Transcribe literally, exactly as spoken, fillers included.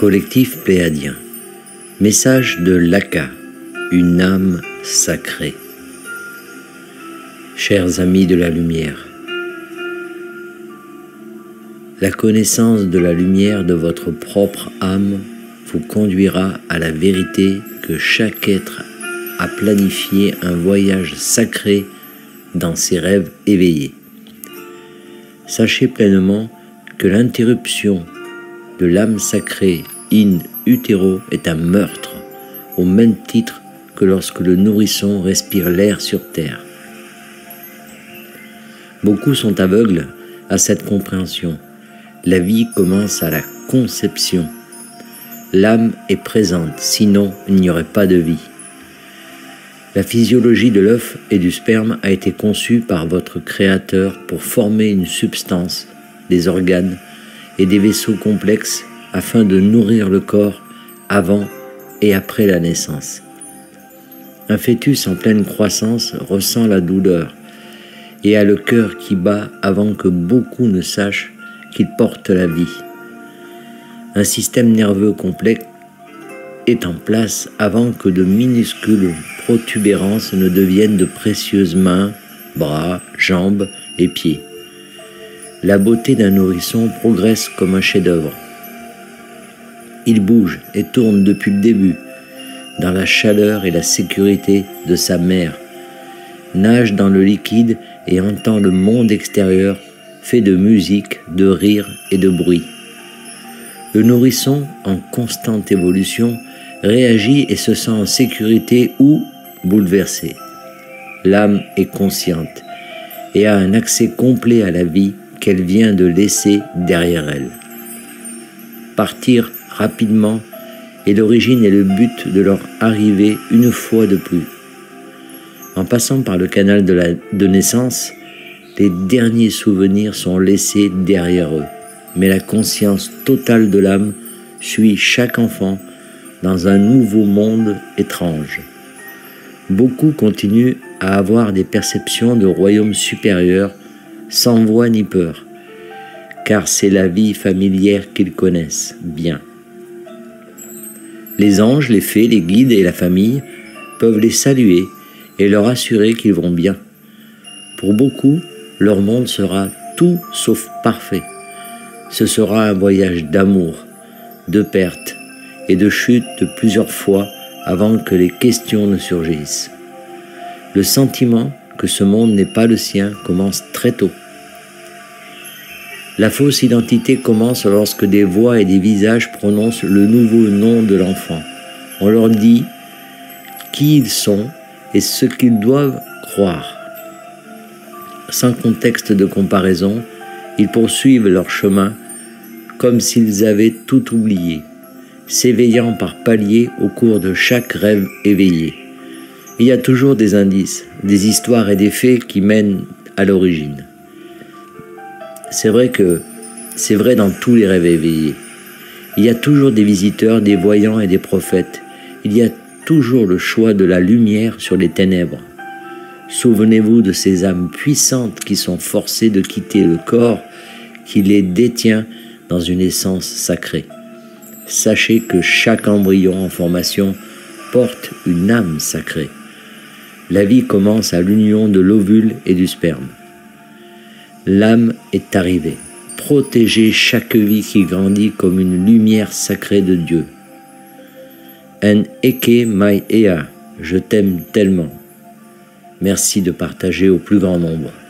Collectif pléadien. Message de Laka, une âme sacrée. Chers amis de la lumière, la connaissance de la lumière de votre propre âme vous conduira à la vérité que chaque être a planifié un voyage sacré dans ses rêves éveillés. Sachez pleinement que l'interruption de l'âme sacrée in utero est un meurtre, au même titre que lorsque le nourrisson respire l'air sur terre. Beaucoup sont aveugles à cette compréhension. La vie commence à la conception. L'âme est présente, sinon il n'y aurait pas de vie. La physiologie de l'œuf et du sperme a été conçue par votre Créateur pour former une substance, des organes et des vaisseaux complexes afin de nourrir le corps avant et après la naissance. Un fœtus en pleine croissance ressent la douleur et a le cœur qui bat avant que beaucoup ne sachent qu'il porte la vie. Un système nerveux complexe est en place avant que de minuscules protubérances ne deviennent de précieuses mains, bras, jambes et pieds. La beauté d'un nourrisson progresse comme un chef-d'œuvre. Il bouge et tourne depuis le début, dans la chaleur et la sécurité de sa mère, nage dans le liquide et entend le monde extérieur fait de musique, de rire et de bruit. Le nourrisson, en constante évolution, réagit et se sent en sécurité ou bouleversé. L'âme est consciente et a un accès complet à la vie qu'elle vient de laisser derrière elle. Partir rapidement est l'origine et le but de leur arrivée une fois de plus. En passant par le canal de, la, de naissance, les derniers souvenirs sont laissés derrière eux, mais la conscience totale de l'âme suit chaque enfant dans un nouveau monde étrange. Beaucoup continuent à avoir des perceptions de royaumes supérieurs sans voix ni peur, car c'est la vie familière qu'ils connaissent bien. Les anges, les fées, les guides et la famille peuvent les saluer et leur assurer qu'ils vont bien. Pour beaucoup, leur monde sera tout sauf parfait. Ce sera un voyage d'amour, de perte et de chute de plusieurs fois avant que les questions ne surgissent. Le sentiment que ce monde n'est pas le sien commence très tôt. La fausse identité commence lorsque des voix et des visages prononcent le nouveau nom de l'enfant. On leur dit qui ils sont et ce qu'ils doivent croire. Sans contexte de comparaison, ils poursuivent leur chemin comme s'ils avaient tout oublié, s'éveillant par paliers au cours de chaque rêve éveillé. Il y a toujours des indices, des histoires et des faits qui mènent à l'origine. C'est vrai que c'est vrai dans tous les rêves éveillés. Il y a toujours des visiteurs, des voyants et des prophètes. Il y a toujours le choix de la lumière sur les ténèbres. Souvenez-vous de ces âmes puissantes qui sont forcées de quitter le corps qui les détient dans une essence sacrée. Sachez que chaque embryon en formation porte une âme sacrée. La vie commence à l'union de l'ovule et du sperme. L'âme est arrivée. Protégez chaque vie qui grandit comme une lumière sacrée de Dieu. En eke mai ea, je t'aime tellement. Merci de partager au plus grand nombre.